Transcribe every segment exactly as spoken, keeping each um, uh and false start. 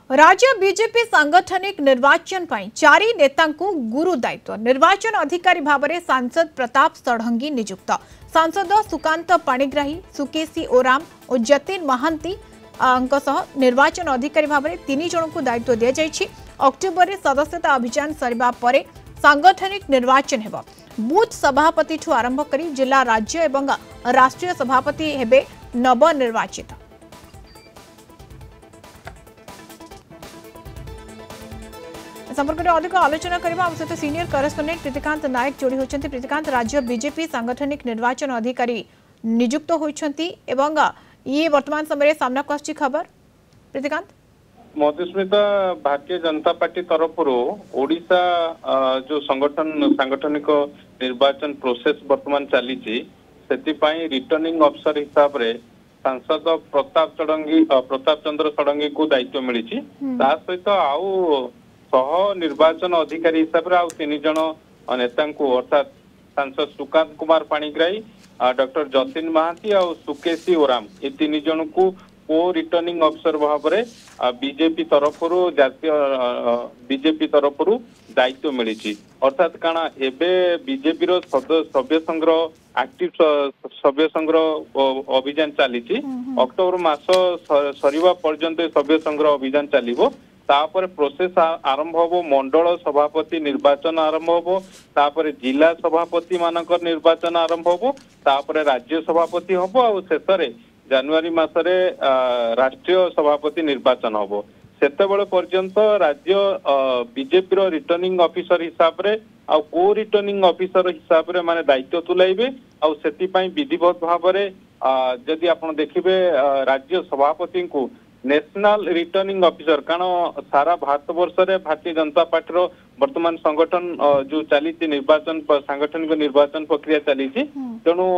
राज्य बीजेपी सांगठनिक निर्वाचन पर चारि नेतांकु गुरु दायित्व निर्वाचन अधिकारी भाव में सांसद प्रताप षडंगी नियुक्त सांसद सुकांत पाणिग्राही सुकेशी ओराम और जतिन महांती निर्वाचन अधिकारी भाव में तीन जन को दायित्व दि जाइछि। अक्टोबर में सदस्यता अभियान सरिबा परे सांगठनिक निर्वाचन हेबो। बूथ सभापति ठू आरंभ करी जिला राज्य एवं राष्ट्रीय सभापति हेबे नवनिर्वाचित। संपर्क में अधिक आलोचना करबा सहित सीनियर करेस्पोंडेंट प्रीतिकांत नायक जोड़ी होचंती। प्रीतिकांत, राज्य बीजेपी सांगठनिक निर्वाचन अधिकारी नियुक्त होइछंती एवं ये वर्तमान समय सामना को आछि खबर। प्रीतिकांत, मधुस्मिता, भारतीय जनता पार्टी तरफ ओडिशा जो संगठन सांगठनिक निर्वाचन प्रोसेस वर्तमान चली रिटर्निंग अफसर हिसाब रे सांसद प्रताप षडंगी प्रताप चंद्र षडंगी को दायित्व मिली सहित आउ सह निर्वाचन अधिकारी हिसाब से तीन जन नेता अर्थात सांसद सुकांत कुमार पाणिग्राही, डॉक्टर जतिन महांती और सुकेशी ओराम ये तीन जन को को रिटर्निंग अफसर भाव में बीजेपी तरफ जातीय बीजेपी तरफ दायित्व मिली। अर्थात काना एबे बीजेपी रो सभ्य संग्रह एक्टिव सभ्य संग्रह अभियान चली अक्टोबर मास सरीवा पर्यंत सभ्य संग्रह अभियान चलिबो। तापर प्रोसेस आरंभ हो मंडल सभापति निर्वाचन आरंभ हो तापर जिला सभापति मानकर निर्वाचन आरंभ हो तापर राज्य सभापति हम और शेष जनवरी मासरे राष्ट्रीय सभापति निर्वाचन हम सेतेबेले पर्यंत राज्य बीजेपी रो रिटर्निंग ऑफिसर हिसाब रे आ को रिटर्निंग ऑफिसर हिसाब रे माने दायित्व तुलाइबे आ सेति पई विधिवत भाव रे जदि आपण देखिबे राज्य सभापति को नेशनल रिटर्निंग ऑफिसर कारण सारा भारत वर्ष रे भारतीय जनता पार्टी रो वर्तमान संगठन जो चली निर्वाचन सांगठनिक निर्वाचन प्रक्रिया चली तेणु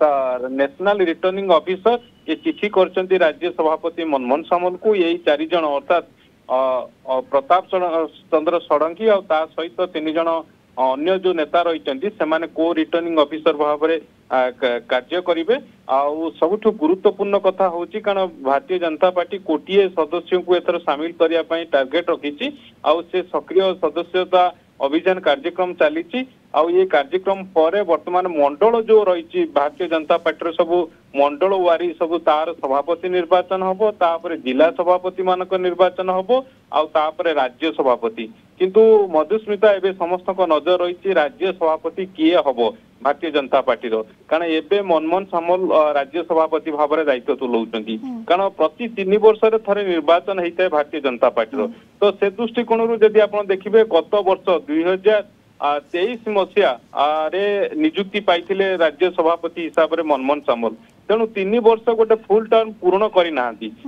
नेशनल रिटर्निंग ऑफिसर ये चिठी करछंती राज्य सभापति मनमोहन सामल को यही चारि जन अर्थात प्रताप चंद्र षडंगी और ता सहित तीन जन अन्य जो नेता रही से को रिटर्निंग ऑफिसर भाव में कार्य करेंगे। सबुठ गुरुत्वपूर्ण कथा हूँ कारण भारतीय जनता पार्टी कोटिए सदस्यों को एथर सामिल करने टार्गेट रखी से सक्रिय सदस्यता अभियान कार्यक्रम चली ये कार्यक्रम पर वर्तमान मंडल जो रही भारतीय जनता पार्टी सब मंडल वारी सब तार सभापति निर्वाचन हम तापर जिला सभापति मानक निर्वाचन हम आउे राज्य सभापति किंतु मधुस्मिता एवं समस्त नजर रही राज्य सभापति किए हम भारतीय जनता पार्टी कारण एवं मनमोहन सामल राज्य सभापति भाव में दायित्व तुलाऊँच कारण प्रति तीन वर्ष थे निर्वाचन होता है भारतीय जनता पार्टी तो से दृष्टिकोण जदि आप देखिए गत वर्ष दुई हजार तेईस मसीहा रे नियुक्ति पाई राज्य सभापति हिसाब से मनमोहन सामल तेणु तीन वर्ष गोटे फुल टर्म पूर्ण करना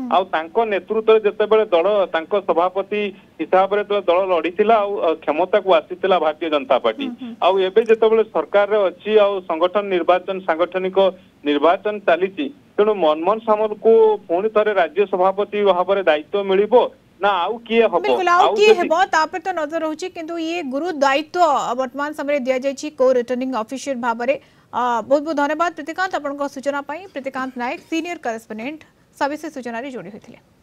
नेतृत्व जितेबाला दल सभापति हिसाब से दल लड़ी क्षमता को आसीला भारतीय जनता पार्टी आउ जितेबाला सरकार अच्छी संगठन निर्वाचन सांगठनिक निर्वाचन चली तेणु मनमोहन सामल को पुणी थे राज्य सभापति भाव में दायित्व मिलिबो ना आउ किए हबो बिल्कुल आउ किए हेबो तापर तो नजर रहउची किंतु ये गुरु दायित्व वर्तमान समय दिया जायछि को रिटर्निंग ऑफिसर भाव में। बहुत बहुत धन्यवाद प्रीतिकांत आपन को सूचना पाई। प्रीतिकांत नायक सीनियर करेस्पोंडेंट सविशेष सूचना रे जोड़ी होइथिले।